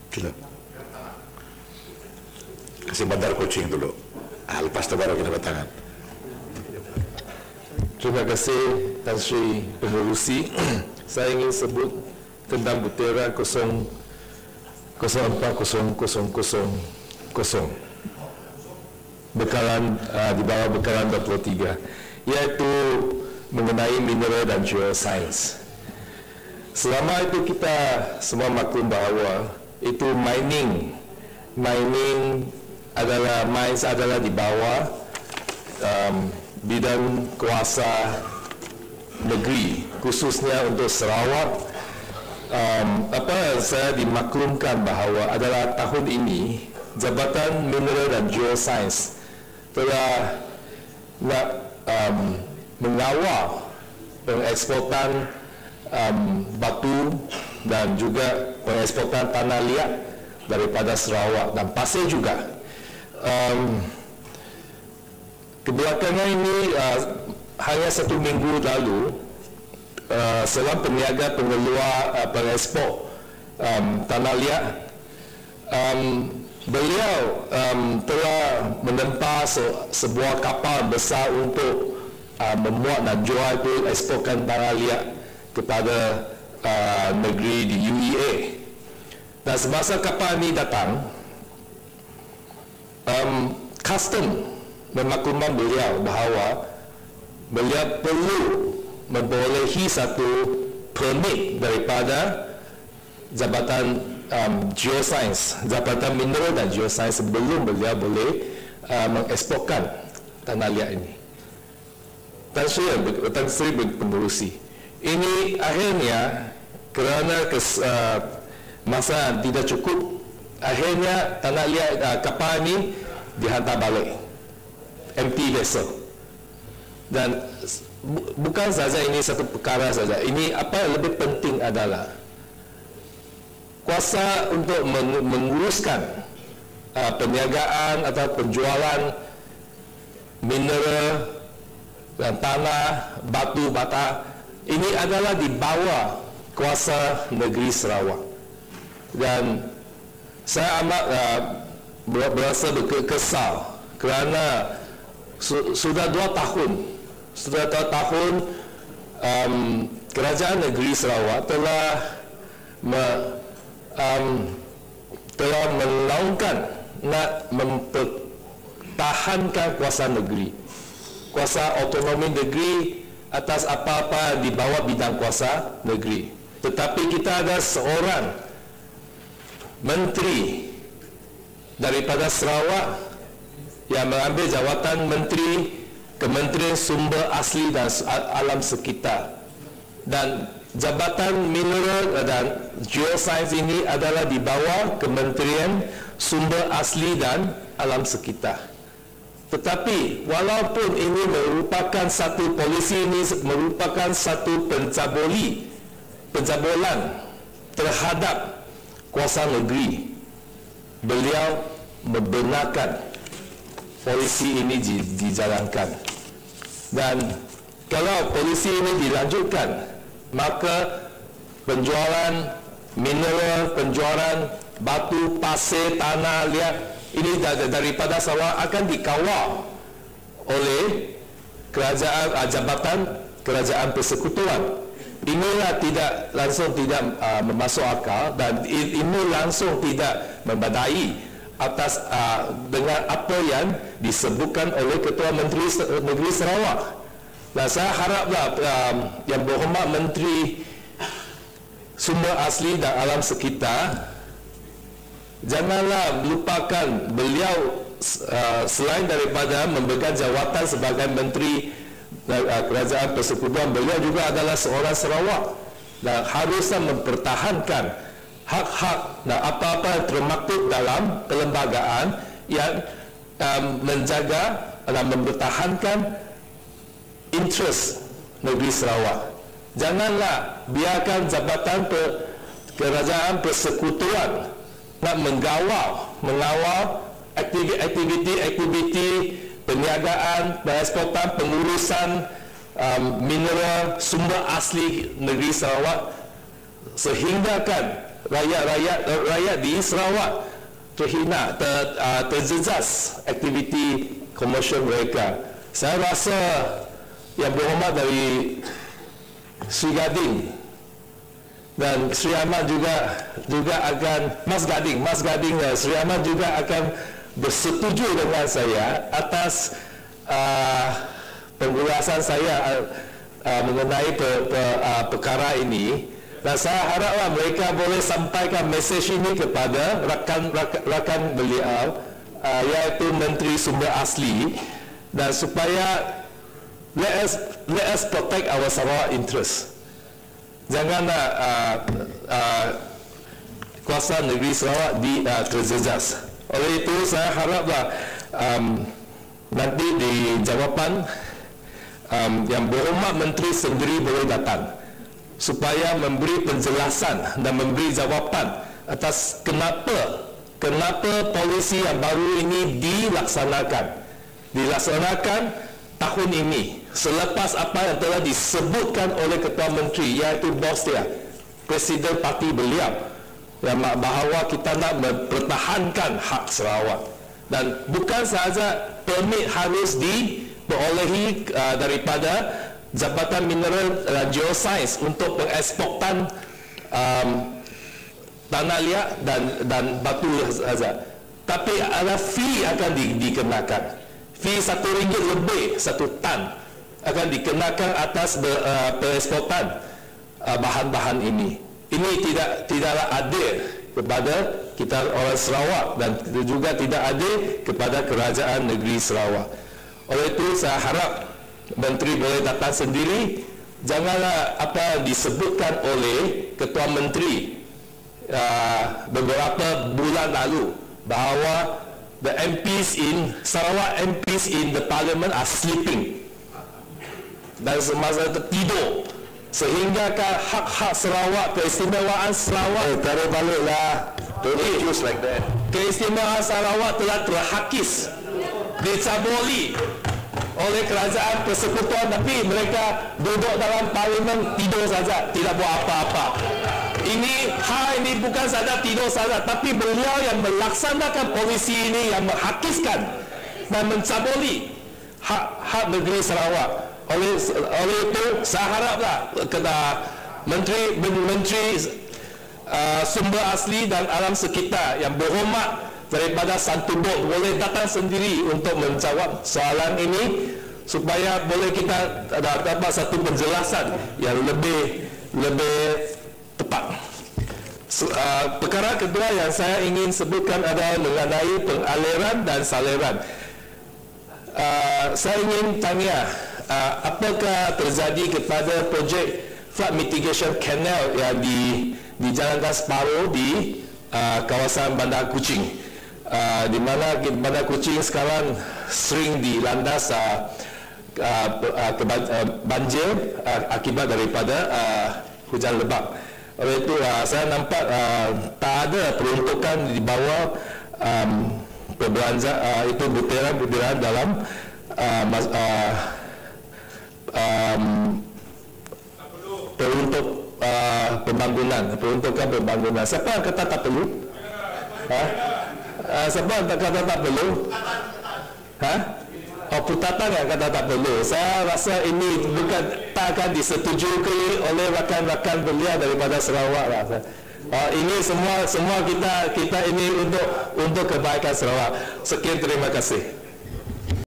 Sila. Kasih Bandar Kuching dulu. Lepas itu baru kita bertangan. Terima kasih Tan Sri Pengerusi. Saya ingin sebut tentang butiran 0400000 bekalan di bawah bekalan 23, iaitu mengenai mineral dan geoscience. Selama itu kita semua maklum bahawa itu mining adalah di bawah bidang kuasa negeri, khususnya untuk Sarawak. Saya dimaklumkan bahawa adalah tahun ini Jabatan Mineral dan Geoscience telah mengawal pengeksportan batu dan juga pengeksportan tanah liat daripada Sarawak dan pasir juga. Kebelakangan ini hanya 1 minggu lalu, seorang peniaga pengeluar pengekspor tanah liat, beliau telah menempa sebuah kapal besar untuk memuat dan jual itu eksporkan tanah liat kepada negeri di UEA. Dan semasa kapal ini datang, custom memaklumkan beliau bahawa beliau perlu memperolehi satu permit daripada Jabatan Geoscience, Jabatan Mineral dan Geoscience, sebelum beliau boleh mengeksporkan tanah liat ini. Tan Sri Pengerusi, ini akhirnya kerana masa tidak cukup, akhirnya tanah liat kapal ini dihantar balik, empty vessel. Dan bukan saja ini satu perkara saja, ini apa yang lebih penting adalah kuasa untuk menguruskan perniagaan atau penjualan mineral dan tanah, batu bata, ini adalah di bawah kuasa negeri Sarawak. Dan saya amat berasa kesal kerana sudah 2 tahun kerajaan negeri Sarawak telah melaungkan nak mempertahankan kuasa negeri, kuasa otonomi negeri atas apa-apa di bawah bidang kuasa negeri. Tetapi kita ada seorang menteri daripada Sarawak yang mengambil jawatan Menteri Kementerian Sumber Asli dan Alam Sekitar, dan Jabatan Mineral dan Geoscience ini adalah di bawah Kementerian Sumber Asli dan Alam Sekitar. Tetapi walaupun ini merupakan satu polisi, ini merupakan satu pencabulan terhadap kuasa negeri, beliau membenarkan polisi ini dijalankan. Dan kalau polisi ini dilanjutkan, maka penjualan mineral, penjualan batu, pasir, tanah liat ini daripada Sarawak akan dikawal oleh kerajaan, Jabatan Kerajaan Persekutuan. Inilah tidak langsung tidak memasuk akal, dan ini langsung tidak membadai atas dengan apa yang disebutkan oleh Ketua Menteri Negeri Sarawak. Dan saya haraplah Yang Berhormat Menteri Sumber Asli dan Alam Sekitar janganlah lupakan beliau, selain daripada memegang jawatan sebagai Menteri Kerajaan Persekutuan, beliau juga adalah seorang Sarawak dan harusnya mempertahankan hak-hak dan apa-apa yang termaktub dalam perlembagaan yang menjaga dan mempertahankan interest negeri Sarawak. Janganlah biarkan Jabatan Kerajaan Persekutuan nak mengawal aktiviti perniagaan, pengeksportan, pengurusan mineral sumber asli negeri Sarawak, sehingga kan rakyat di Sarawak terhina, terjejas aktiviti komersial mereka. Saya rasa yang berhormat dari Sri Gading dan Sri Ahmad juga akan Mas Gading dan Sri Ahmad juga akan bersetuju dengan saya atas penjelasan saya mengenai perkara ini, dan saya haraplah mereka boleh sampaikan mesej ini kepada rakan beliau, iaitu Menteri Sumber Asli, dan supaya let us protect our Sarawak interest. Janganlah kuasa negeri Sarawak terjejas. Oleh itu saya haraplah nanti di jawapan yang berhormat Menteri sendiri boleh datang supaya memberi penjelasan dan memberi jawapan atas kenapa polisi yang baru ini dilaksanakan tahun ini selepas apa yang telah disebutkan oleh Ketua Menteri, iaitu bos dia, Presiden Parti beliau, yang bahawa kita nak mempertahankan hak Sarawak, dan bukan sahaja permit harus diperolehi daripada Jabatan Mineral dan Geosains untuk pengeksportan tanah liat dan batu sahaja, tapi ada fee akan dikenakan. Fee RM1 lebih 1 tan akan dikenakan atas pengeksportan bahan-bahan ini. Ini tidaklah adil kepada kita orang Sarawak, dan juga tidak adil kepada kerajaan negeri Sarawak. Oleh itu saya harap Menteri boleh datang sendiri. Janganlah apa yang disebutkan oleh Ketua Menteri beberapa bulan lalu bahawa the MPs in Sarawak, MPs in the Parliament are sleeping, dan semasa tertidur, sehingga hak-hak Sarawak, keistimewaan Sarawak tarik baliklah. Don't use like that. Keistimewaan Sarawak telah terhakis, dicabuli oleh kerajaan persekutuan, tapi mereka duduk dalam parlimen tidur saja, tidak buat apa-apa. Ini bukan saja tidur saja, tapi beliau yang melaksanakan polisi ini yang menghakiskan dan mencabuli hak negeri Sarawak. Oleh itu saya haraplah Menteri Sumber Asli dan Alam Sekitar yang berhormat daripada Santubong boleh datang sendiri untuk menjawab soalan ini, supaya boleh kita dapat satu penjelasan yang lebih tepat. Perkara kedua yang saya ingin sebutkan adalah mengenai pengaliran dan saliran. Saya ingin tanya, apakah terjadi kepada projek flood mitigation canal yang dijalankan separuh di kawasan Bandar Kuching, di mana Bandar Kuching sekarang sering dilandas banjir akibat daripada hujan lebat. Oleh itu saya nampak tak ada peruntukan di bawah itu butiran dalam peruntukan pembangunan. Siapa yang kata tak perlu? Siapa yang kata tak perlu? Putatan yang kata tak perlu. Saya rasa ini bukan tak akan disetujui oleh rakan-rakan belia daripada Sarawak lah. Ini semua kita ini untuk kebaikan Sarawak. Sekian, terima kasih.